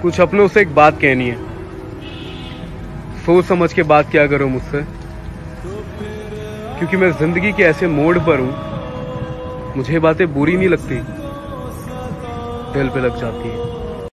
कुछ अपनों से एक बात कहनी है, सोच समझ के बात क्या करो मुझसे, क्योंकि मैं जिंदगी के ऐसे मोड़ पर हूं, मुझे बातें बुरी नहीं लगती, दिल पे लग जाती है।